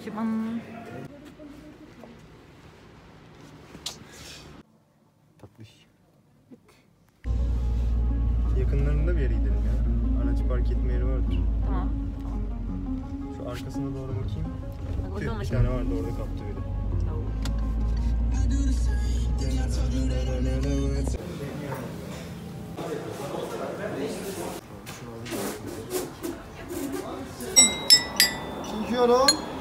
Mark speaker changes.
Speaker 1: Şıban.
Speaker 2: Tatlış. Yakınlarında bir yere gidelim ya. Araç park etme yeri vardır.
Speaker 1: Tamam.
Speaker 2: Şu arkasına doğru bakayım.
Speaker 1: Bak,
Speaker 2: Tüh, bir tane vardı orada kaptı biri. Çekiyorum.